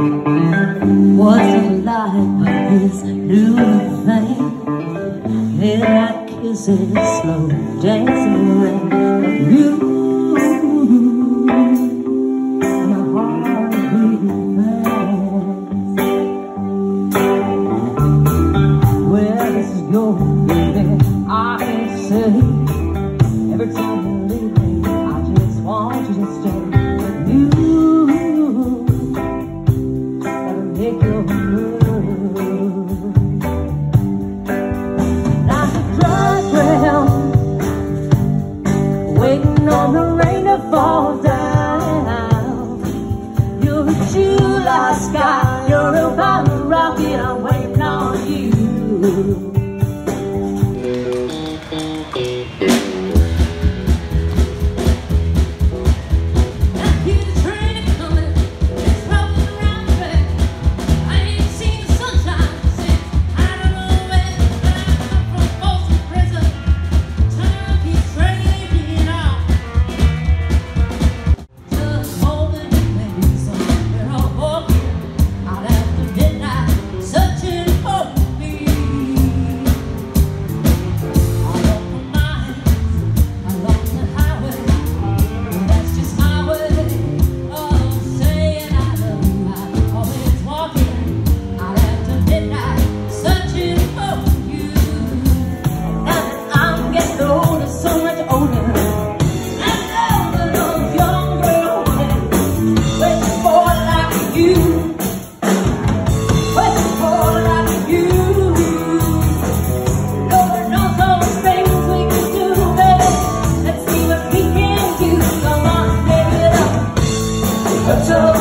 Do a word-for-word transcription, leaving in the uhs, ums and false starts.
Wasn't like but his new thing. Midnight kisses, slow dancing rain. You, my heart beating fast. Where this is going, baby, I can't say. Every time you leave me, I just want you to stay. You gotta make your move. Like a dry ground, waiting on the rain to fall down. You're a July sky, you're a bottle rocket, I'm waiting on you. So